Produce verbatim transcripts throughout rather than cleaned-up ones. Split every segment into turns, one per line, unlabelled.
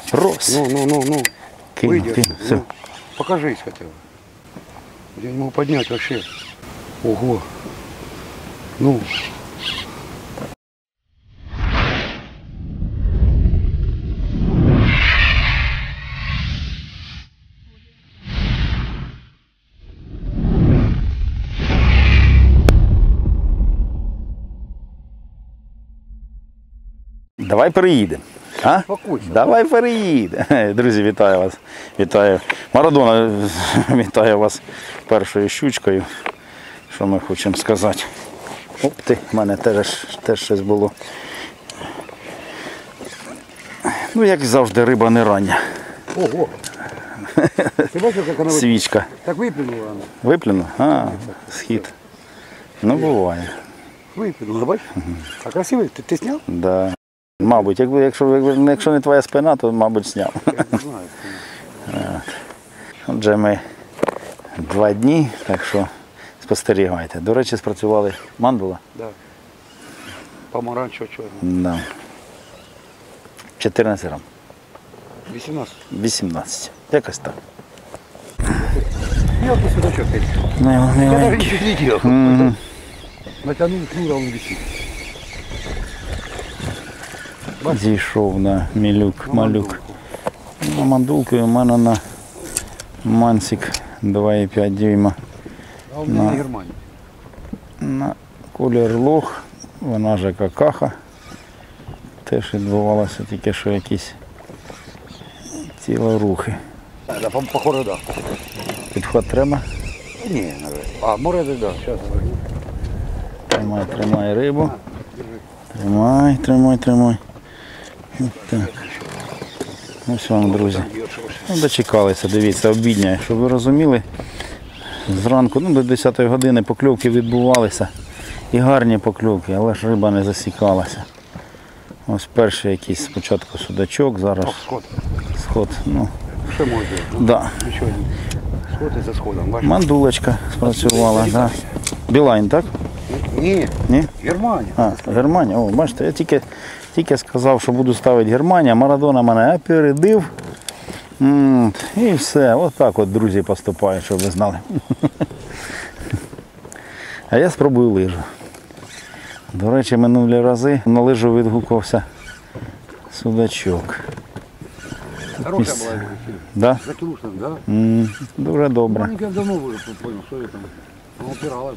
Рос.
Ну, ну, ну, ну.
Кинул,
Выйди
кинул,
отсюда,
все.
ну. Покажись хотя бы. Я не могу поднять вообще. Ого. Ну.
Давай переїдемо. А?
Успокойся.
Давай переїдемо. Друзі, вітаю вас. Вітаю. Марадона вітає вас першою щучкою. Що ми хочемо сказати. Оп ти, в мене теж, теж щось було. Ну, як завжди, риба не рання.
Ого. Ты бачил, как она
Свічка.
так выплюнула она?
Виплюну? А, схід. Ну, буває.
Выплюнула, бачишь? А красивый? Ты, ты снял?
Да. Мабуть, якби, якщо, якщо не твоя спина, то, мабуть, зняв.
Я не знаю.
Отже, ми два дні, так що спостерігайте. До речі, спрацювали мандула.
Да. Помаранчево черный.
Да. чотирнадцять грам.
восемнадцать.
вісімнадцять. Якось так.
Мелкий судачок.
Ну,
Я даже
миленький.
ничего не делал.
Мгм.
Натянул шнур, а он висит.
Зійшов на мілюк,
На
малюк.
мандулку.
На мандулку у мене на мансик два і п'ять дюйма.
А у меня
На.
на Германии.
На колір лох, вона же какаха. Теж відбувалося тільки що якісь тілорухи.
Да, по- походу, да.
Підход треба.
Не, наверное. А, море, да, да. Сейчас.
Тримай, тримай рибу. Тримай, тримай, тримай. От так. Ось вам, друзі. Ну, дочекалися, дивіться, обідня. Щоб ви розуміли, зранку ну, до десятої години покльовки відбувалися. І гарні покльовки, але ж риба не засікалася. Ось перший якийсь спочатку судачок, зараз
Сход.
сход. Ну,
Что можно?
да.
Еще один. Сход и за сходом. Бачиш?
Мандулочка спрацювала. Да. Білайн, так?
Не,
Ні?
Германия.
А, Германія. О, бачите, я тільки, тільки сказав, що буду ставити Германія. Марадона мене опередив. М, І все. Ось так от друзі поступають, щоб ви знали. А я спробую лижу. До речі, минулі рази на лижу відгукувався судачок.
Хорошая была игра.
Да?
Затрушена, да?
М, Дуже добре.
Маленькая давно уже понял, что это. Она упиралась.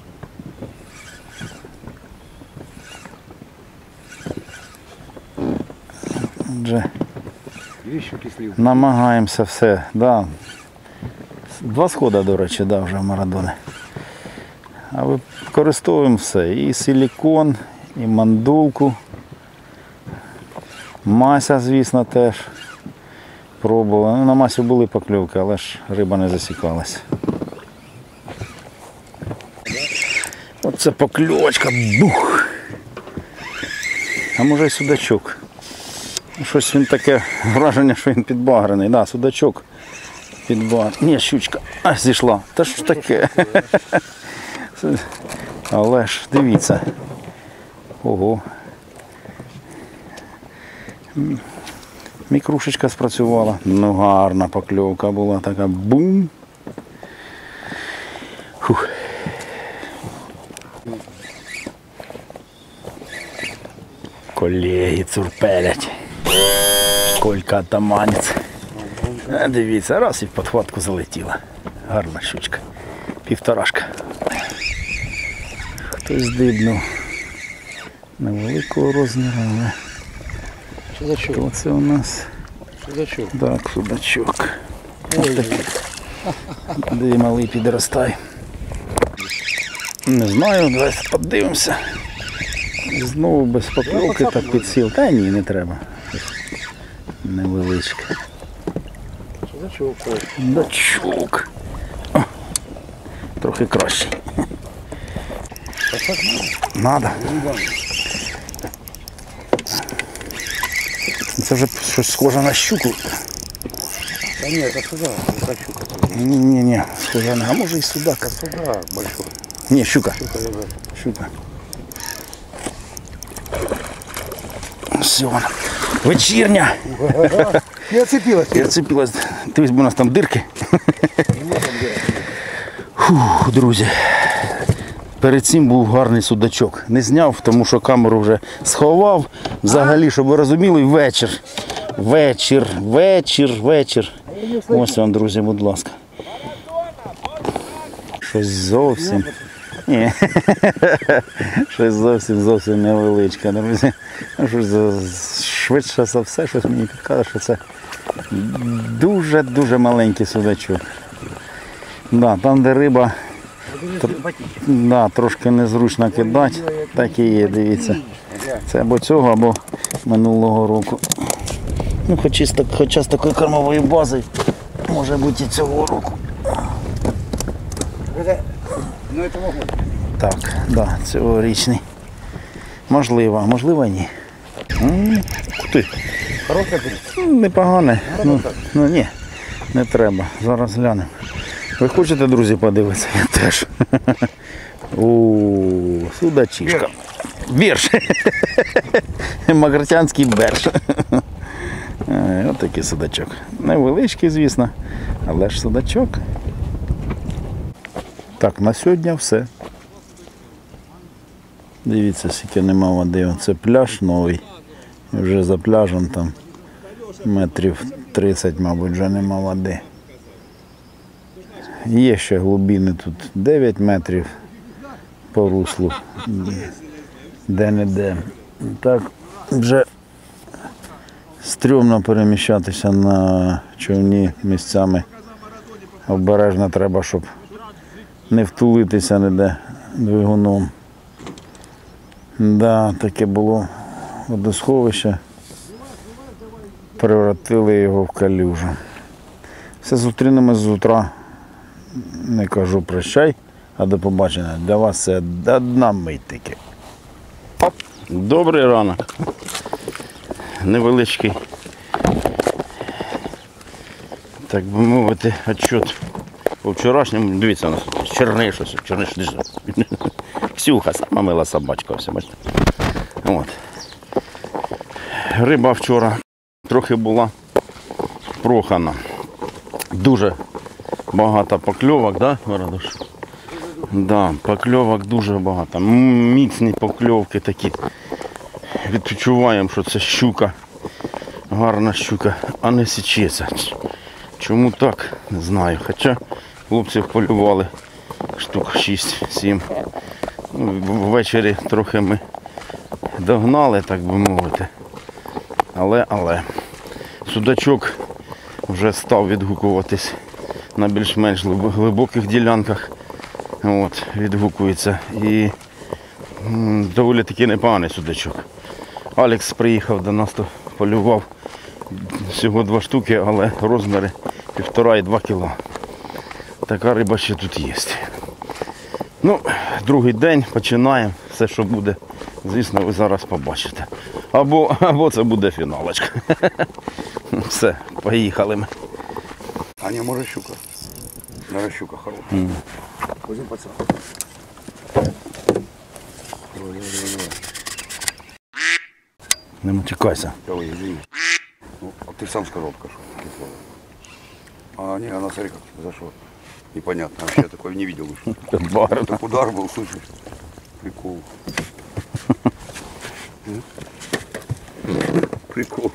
Отже,
Две щуки слил.
намагаємося все. Да. Два сходи, до речі, да, вже в Марадони. А використовуємо все. І силікон, і мандулку. Мася, звісно, теж пробувала. Ну, на масі були покльовки, але ж риба не засікалася. Оце покльовочка. Бух! А може й судачок. Щось він таке враження, що він підбагрений. Да, судачок підбагрений. Ні, щучка. А, зійшла. Та що ж таке? Але ж, дивіться. Ого. Мікрушечка спрацювала. Ну, гарна покльовка була така. Бум. Фух. Колеги цурпелять. Колька атаманець. А, дивіться, раз і в подхватку залетіла. Гарна щучка. Півторашка. Хтось здибнув. Невеликого розміру, але
Судачок.
хто це у нас?
Судачок.
Так, судачок. Ось такий. Де малий підростає. Не знаю, давайте подивимося. Знову без покльовки та підсіл. Та ні, не треба. Невеличке.
Судачок.
Судачок. О, трохи кращий. Надо. Це вже щось схоже на щуку.
Да нет, это сюда. Это щука.
Ні-ні-ні, схоже на, а може і судак.
Сюда большой.
Ні, щука.
Щука, да.
Щука. Все вона. Вечірня.
Не оцепилась.
І оцепилась. Дивись, бо у нас там дирки. Фух, друзі. Перед цим був гарний судачок. Не зняв, тому що камеру вже сховав. Взагалі, щоб ви розуміли, вечір. Вечір, вечір, вечір. Ось вам, друзі, будь ласка. Щось зовсім. Ні. Щось зовсім зовсім невеличке, друзі. Щось за- швидше за все, щось мені підказує, що це дуже-дуже маленький судачок. Да, там, де риба, тр- да, трошки незручно кидати, так і є, дивіться. Це або цього, або минулого року. Ну, хоча з, так- хоча з такою кормовою базою, може бути і цього року.
Ну этого года.
Так, да, цьогорічний. Можливо, можливо ні. М, Ух ти,
Хорошая птица.
м, непогане. Ну, ну ні, не треба. Зараз глянемо. Ви хочете, друзі, подивитися? Я теж. О, судачишка. Берш. Магратянський берш. Е, Ось такий судачок. Невеличкий, звісно, але ж судачок. Так, на сьогодні все. Дивіться, скільки нема води. Це пляж новий. І вже за пляжем там метрів тридцять, мабуть, вже нема води. Є ще глибини тут дев'ять метрів по руслу. Де-не-де. Так вже стрьомно переміщатися на човні місцями. Обережно треба, щоб не втулитися ніде двигуном. Да, таке було водосховище. Превратили його в калюжу. Все, зустрінемось з утра. Не кажу прощай, а до побачення. Для вас це одна мить таки. Оп. Добрий ранок. Невеличкий, так би мовити, отчет по вчорашньому. Дивіться, у нас черний щось, черний щось. Ксюха, сама мила собачка, все, бачите. От. Риба вчора трохи була прохана. Дуже багато покльовок, да, Радуш? Да, покльовок дуже багато. М, Міцні покльовки такі. Відчуваємо, що це щука. Гарна щука, а не січеться. Чому так? Не знаю. Хоча хлопців полювали штук шість-сім. Ну, ввечері трохи ми догнали, так би мовити. Але, але, судачок вже став відгукуватись на більш-менш глибоких ділянках. От, відгукується. І м, доволі таки непоганий судачок. Алекс приїхав до нас, то полював всього два штуки, але розміри півтора і два кіла. Така риба ще тут є. Ну, другий день, починаємо. Все, що буде, звісно, ви зараз побачите. Або, або це буде фіналочка. Все, поїхали ми.
А не, может щука. Наверное, щука хорошая. Mm. Пойдем пацан.
Не матюкайся.
Ой, извини. Ну, а ты сам сказал, пока что. А не, она, смотри, как зашла. Непонятно. Вообще такое не видел еще.
Барна.
Так удар был, слышишь? Прикол. Прикол.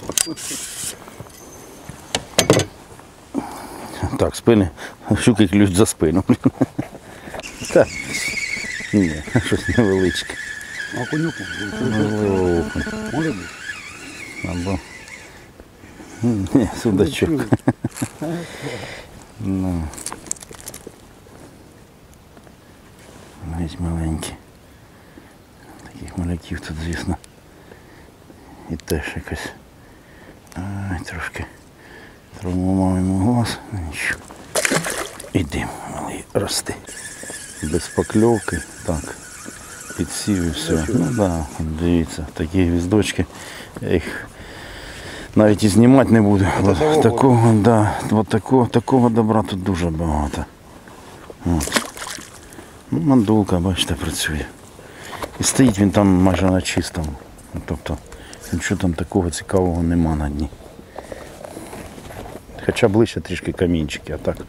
Так, спини. Щуки клюють за спину. Так. Ні, щось невеличке.
А окунюк?
Можливо, окунь.
Может быть.
Або... Ні, судачок. Ну. Навіть маленькі. Таких маляків тут, звісно. І теж якось. Ай, трошки травмував йому глаз. Нічого. Ідемо, малий, рости. Без покльовки. Так. Підсів і все. Ну так, да, дивіться, такі гвіздочки. Я їх навіть і знімати не буду. От такого, да, от такого, такого добра тут дуже багато. От. Ну, мандулка, бачите, працює. І стоїть він там майже на чистому. Тобто нічого там такого цікавого нема на дні. Хоча ближче трішки камінчики, а так.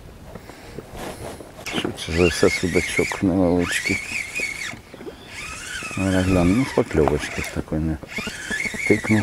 Це вже все судачок невеличкий. Ну, я гляну, ну покльовочки такої не тикнув.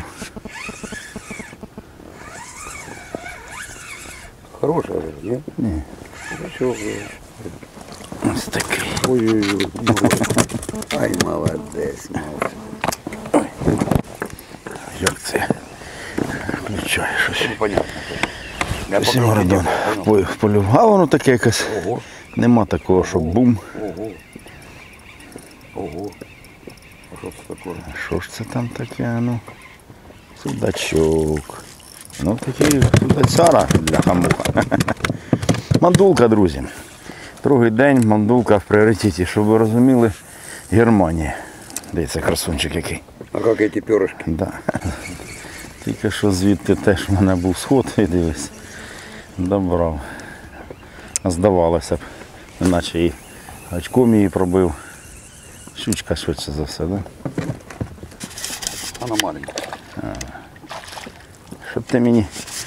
Хорошая же, не?
Ні.
Хорошо.
Ось такий.
Ой-ой-ой. Ай, молодець, молодець.
Як це? Включає щось.
Непонятно. Я
Сімарадон полював, а воно таке якесь.
Ого.
Нема такого, що бум.
Ого. Ого. А що це таке?
Що ж це там таке, ну? Судачок. Ну такий судацяра для хамуха. Мандулка, друзі. Другий день мандулка в пріоритеті, щоб ви розуміли, Германія. Дивіться, красунчик який.
А як эти перышки?
Да. Тільки що звідти теж в мене був сход, і дивись, добрав. Здавалося б, іначе і очком її пробив. Щучка швидше за все, да?
Вона маленька.
Щоб ти мені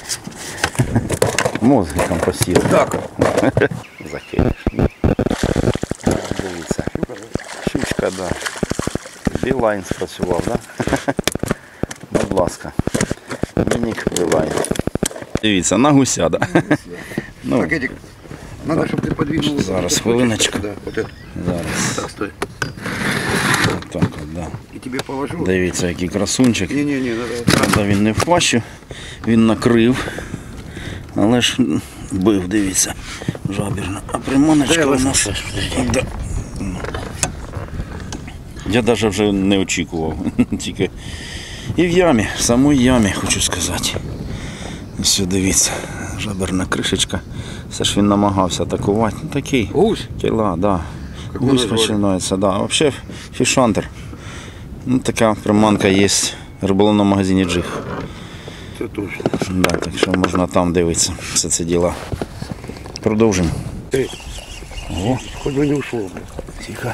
мозги там посів.
Так.
Закинеш. Дивіться. Щучка, да. Білайн спрацював, да? Будь ласка. Мінік Білайн. Дивіться, на гуся, да? Ну,
Так, Эдик, надо, чтобы ты подвинул.
Зараз, хвилиночку.
Да, вот это.
зараз.
Так, стой.
Так от, да.
И тебе положу.
Дивіться, який красунчик.
Не-не-не, надо.
Правда, він не в пащу, він накрив. Але ж бив, дивіться, жабірно. А приманочка у нас. Да. Я навіть вже не очікував. Тільки і в ямі, в самій ямі, хочу сказати. Ось дивіться, жаберна кришечка. Все ж він намагався атакувати. Ну, такий.
Гусь?
Тіла, да.
Какой
Гусь
назвали?
починається, да. Взагалі фішантер. Ну, така приманка є в риболовному магазині Джиг.
Це точно.
Да, так що можна там дивитися все це діло. Продовжимо.
Эй,
Ого,
хоть бы не ушло, блядь.
тихо.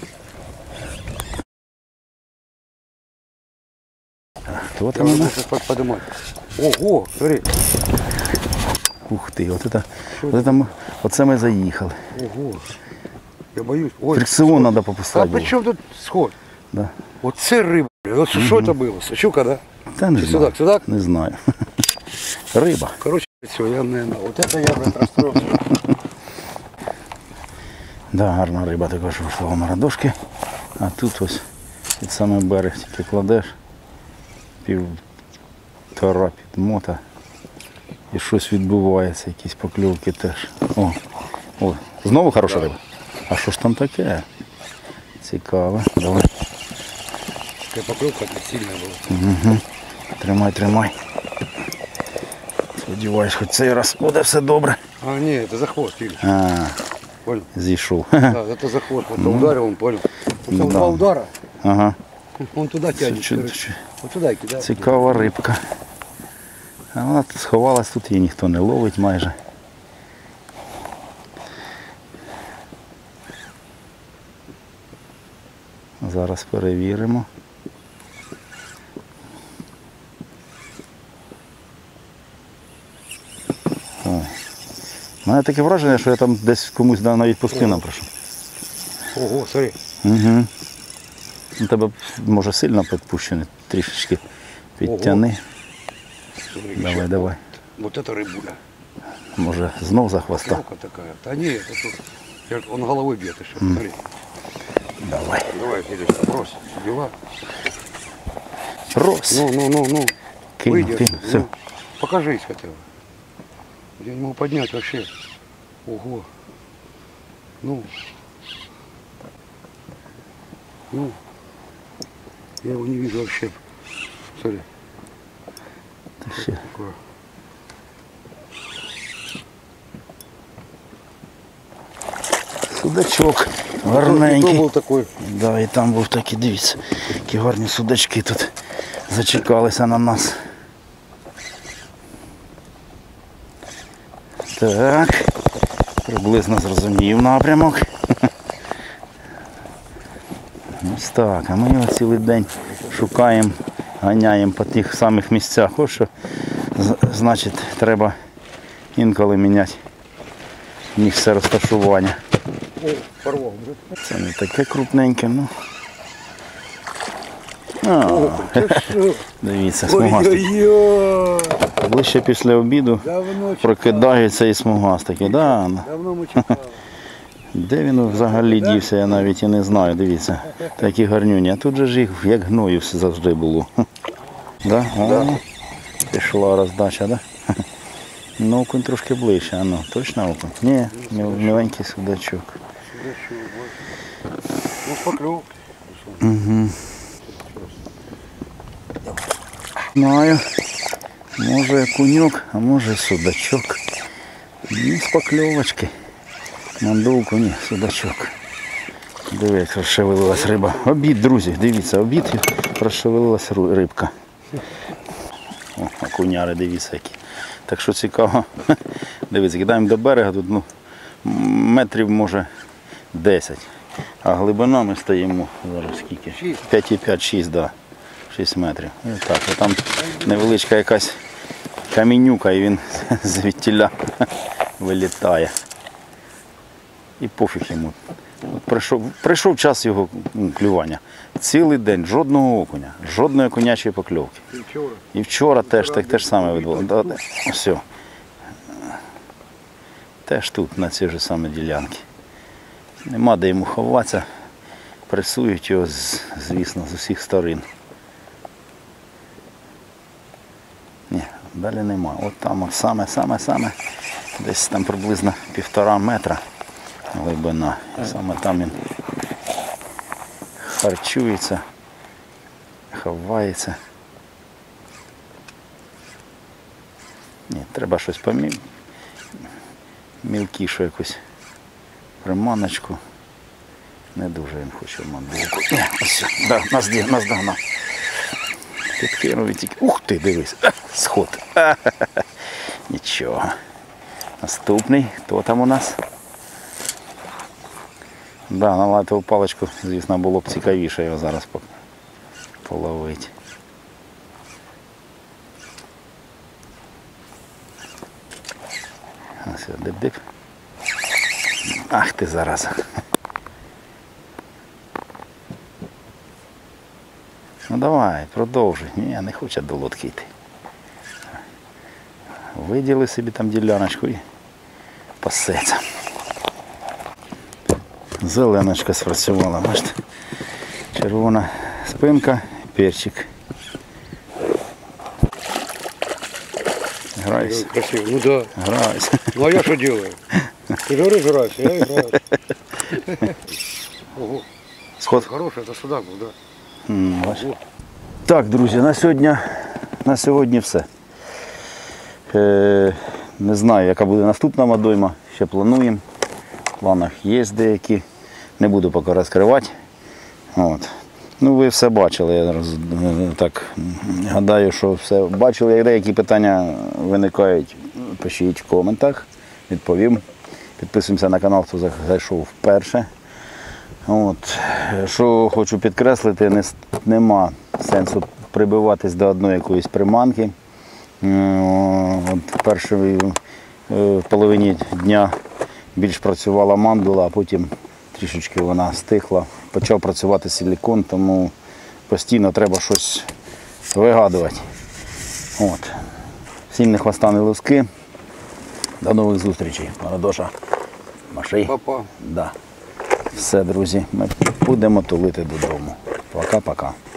Хто
Я
там у
буду
нас?
сейчас поднимать. Ого, смотри.
Ух ти, от це, от це, ми- оце ми заїхали.
Ого. Я боюсь. Ой,
Фрикціон треба
а
попускати
при
було.
чем тут сход?
Да.
Вот це рыба, блядь. Вот что это было? Щука, да?
Та не
Чи
знаю.
судак, судак?
Не знаю. Риба.
Короче, все, я, наверное, вот это я, блядь, расстроился.
Да, гарна риба також вийшла в марадошки. А тут ось під самий берег тільки кладеш. Півтора підмота. І щось відбувається, якісь покльовки теж. О, о, знову хороша риба. А що ж там таке? Цікаво. Давай.
Такая поклевка как сильная была.
Тримай, тримай. Сподіваюсь, хоч цей раз буде все добре.
А, не, это за хвост, видишь.
А,
Понял?
зійшов.
Да, это за хвост. Вот ударил, он понял. Просто
Да.
два удара,
Ага.
он туда тянет.
Чу-
короче.
чу-
Вот туда и кидает.
Цікава рибка. А вона тут сховалась, тут її ніхто не ловить майже. Зараз перевіримо. О. У мене таке враження, що я там десь комусь да, навіть по спинам пройшов.
Ого, смотри.
Угу. У тебе може сильно підпущений, трішечки підтяни.
Смотри,
Давай,
еще.
давай.
Вот это рыбуля.
Може знов за хвоста.
Поклевка такая. Да не, это тут. Я- Он головой бьет еще. Смотри.
Давай.
Давай, Федя, брось. Била.
Рос.
Ну, ну, ну, ну.
Кинул,
Выйди
кинул,
отсюда,
всё.
ну. Покажись хотя бы. Я не могу поднять вообще. Ого. Ну. Ну. Я его не вижу вообще. Смотри.
Та ще.
Такое.
Судачок.
И то
Гарненький.
был такой.
Да, і там був такий, дивіться, які гарні судачки тут зачекалися на нас. Так, приблизно зрозумів напрямок. Ось так, а ми його цілий день шукаємо, ганяємо по тих самих місцях. Ось що, з- значить, треба інколи міняти місце розташування.
О, порвал, да?
Це не таке крупненьке, ну. А, дивіться, смугастик.
Ой-ой-ой!
Ближче після обіду
Давно
прокидається і смугастики. Да, ну.
Давно ми чекали.
Де він взагалі дівся, я навіть і не знаю, дивіться. Такі гарнюні. А тут же ж їх як гною все завжди було. Да? О, пішла роздача, да? Ну, окунь трошки ближче, а ну, точно окунь? Ні, міл- міленький судачок.
Ну, поклюв.
Знаю, може куньок, а може судачок. Ну, з покльовочки. Мандулку, ні, судачок. Диви, як розшевелилась риба. Обід, друзі, дивіться, обід і розшевелилась ру- рибка. О, окуняри, дивіться які. Так що цікаво. Дивіться, кидаємо до берега, тут ну, метрів може десять. А глибина ми стоїмо зараз скільки? п'ять і п'ять, шість, да. шість метрів. І так, а там невеличка якась камінюка і він звідтіля вилітає. І пофіг йому. От прийшов, прийшов час його ну, клювання. Цілий день, жодного окуня, жодної окунячої покльовки.
І вчора.
І вчора теж так теж саме відбулося. Да, все. Теж тут, на цій ж самій ділянці. Нема де йому ховатися. Пресують його, з- звісно, з усіх сторон. Ні, далі нема. От там от саме, саме, саме. Десь там приблизно півтора метра глибина. І саме там він харчується, ховається. Ні, треба щось помі... мілкішу якусь приманочку. Не дуже він хоче мандулку. Ні, ось, да, нас, ді- нас догнав. Підкинув і тільки. Ух ти, дивись, сход. Нічого. Наступний, хто там у нас? Да, на лайтову паличку, звісно, було б цікавіше його зараз по- половити. Ось, дип-дип. Ах ти зараза. Ну давай, продовжуй. Ні, не хоче до лодки йти. Виділи собі там діляночку і пасеться. Зеленочка спрацювала, бачите? Червона спинка, перчик. Грайся,
Красиво, ну да.
грайся.
Ну а я что делаю? Ты же говоришь, играйся, я играю. Ого,
Сход.
хороший, это судак был, да?
М, бачиш. Так, друзі, на сьогодні, на сьогодні все. Е, не знаю, яка буде наступна водойма, ще плануємо. В планах є деякі, не буду поки розкривати. От. Ну, ви все бачили, я роз, так гадаю, що все бачили. Як деякі питання виникають, пишіть в коментах, відповім. Підписуємося на канал, хто зайшов вперше. От. Що хочу підкреслити, не, нема сенсу прибиватись до одної якоїсь приманки. От в першій в половині дня більш працювала мандула, а потім трішечки вона стихла. Почав працювати силікон, тому постійно треба щось вигадувати. От. Всім не хвоста, не луски. До нових зустрічей. Марадоша. Маши.
Папа.
Да. Все, друзі, ми будемо тулити додому. Пока-пока.